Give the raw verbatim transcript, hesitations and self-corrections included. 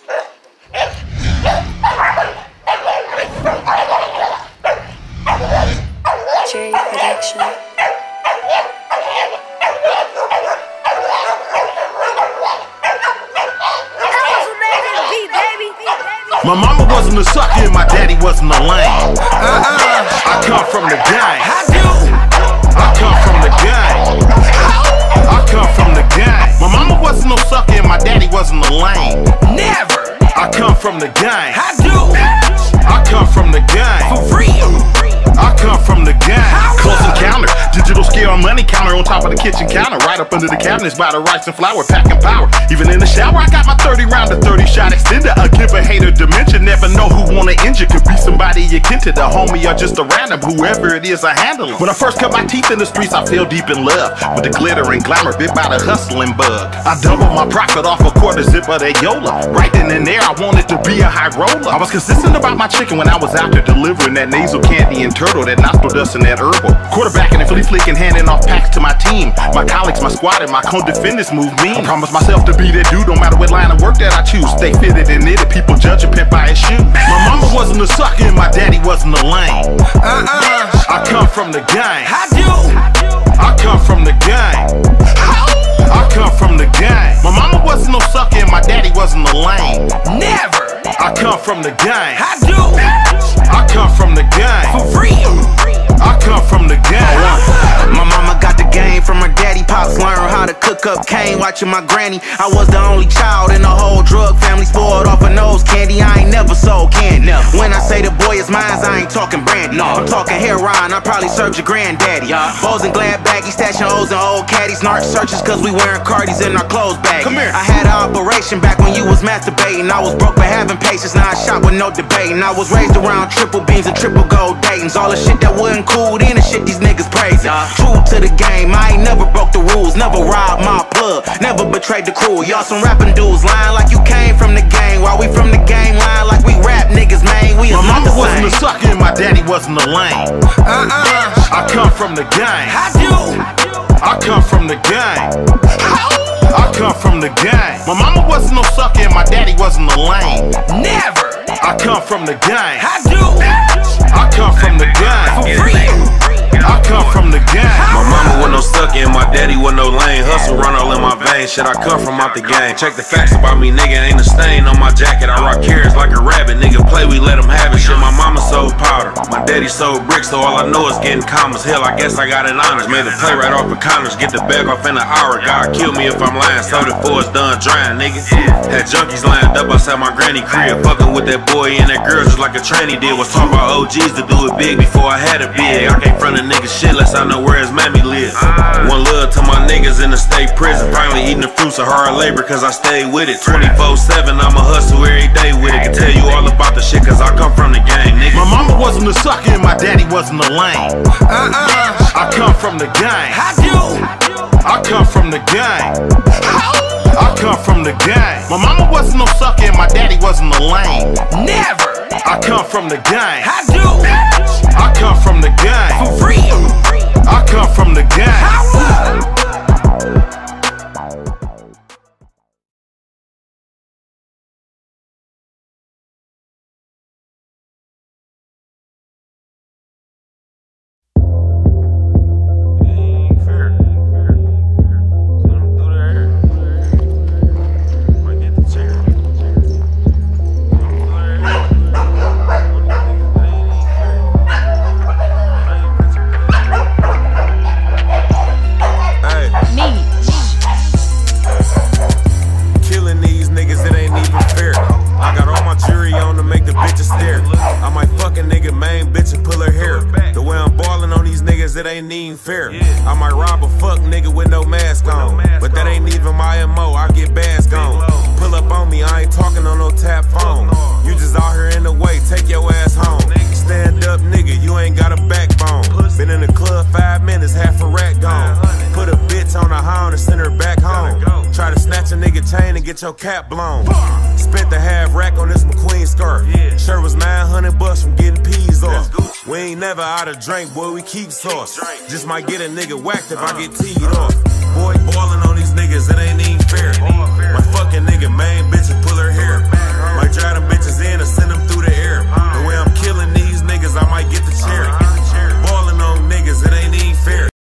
Cherry Production. My mama wasn't a sucker and my daddy wasn't a lame. Uh-uh. I come from the gang. I do. I come from the gang. I come from the gang. My mama wasn't no sucker and my daddy wasn't a lame. Never. I come from the gang. I do. I come from the gang. For real. I come from the gang. Close encounter, digital scale money counter on top of the kitchen counter, right up under the cabinets by the rice and flour, packing power. Even in the shower, I got my thirty round to thirty shot extender. A give a hater dimension, never know who wanna injure. Could be somebody you kin to, the homie or just a random. Whoever it is, I handle them. When I first cut my teeth in the streets, I feel deep in love with the glitter and glamour, bit by the hustling bug. I doubled my profit off a quarter zip of that Yola. Right then and there, I wanted to be a high roller. I was consistent about my chicken when I was out there delivering that nasal candy and turtle, that nostril dust and that herbal. Quarterbacking and flea flicking, handing off packs to my team. My colleagues, my squad, and my co-defendants move me. I promise myself to be that dude, no matter what line of work that I choose. Stay fitted and knitted, people judge a pimp by his shoes. My mama wasn't a sucker and my daddy wasn't a lame. Uh-uh. I come from the gang. I do. I come from the gang. I come from the gang. My mama wasn't no sucker and my daddy wasn't a lame. Never. I come from the gang. I do. I come from the gang. For real. I come from the gang. My mama got the game from her daddy. Pops learned how to cook up cane, watching my granny. I was the only child in the whole drug family, spoiled off a nose candy. I ain't never sold candy. When I say the boy is mine, I ain't talking brandy. I'm talking heroin, I probably served your granddaddy. Bows and glad baggies, stashing O's and old caddies. Narc searches cause we wearing cardies in our clothes bag. Come here. I had an operation back when you was masturbating. I was broke but having patience, now I shot with no debating. I was raised around triple beams and triple gold datings. All the shit that wasn't cool then, the shit these niggas praising. True to the game, I ain't never broke the rules, never robbed my plug, never betrayed the crew. Y'all some rapping dudes lying like you came from the game, while we from the game lying like we rap niggas, man. We my mama wasn't a sucker and my daddy wasn't a lame. Uh-uh. I come from the gang. I do. I come from the gang. I come from the gang. My mama wasn't no sucker and my daddy wasn't a lame. Never. I come from the gang. I do. I come from the gang. For real. I come from the gang. My mama wasn't no sucker and my daddy wasn't no lame. Hustle run all in my veins, shit I come from out the game. Check the facts about me, nigga, ain't a stain on my jacket. I rock carrots like a rabbit, nigga play, we let him have it. Shit, my mama sold powder, my daddy sold bricks, so all I know is getting commas. Hell, I guess I got it honors. Made the play right off of Connors, get the bag off in an hour. God kill me if I'm lying, sold it before it's done drying, nigga. Had junkies lined up outside my granny crib, fucking with that boy and that girl just like a tranny did. Was talking about O Gs to do it big before I had it big. I can't front a nigga shit unless I know where his mammy lives. One love to my niggas in the state prison, finally eating the fruits of hard labor cause I stayed with it. Twenty-four seven, I'm a hustle every day with it. Can tell you all about the shit cause I come from the gang, nigga. My mama wasn't a sucker and my daddy wasn't a lame. Uh-uh. I come from the gang. I do. I come from the gang. I come from the gang. My mama wasn't no sucker and my daddy wasn't a lame. Never. I come from the gang. I do. I come from the gang. For real. I come from the gang. It ain't even fair. I might rob a fuck nigga with no mask on, but that ain't even my M O. I get bags gone. Pull up on me, I ain't talking on no tap phone. You just out here in the way, take your ass home. Stand up nigga, you ain't got a backbone. Been in the club five minutes, half a rack gone. Put a bitch on a hound and send her back home. Try to snatch a nigga chain and get your cap blown. Spent the half rack on this McQueen skirt. Shirt was nine hundred bucks from getting peas off. We ain't never out of drink, boy, we keep sauce. Just might get a nigga whacked if I get teed off. Boy, ballin' on these niggas, it ain't even fair. My fucking nigga, main bitch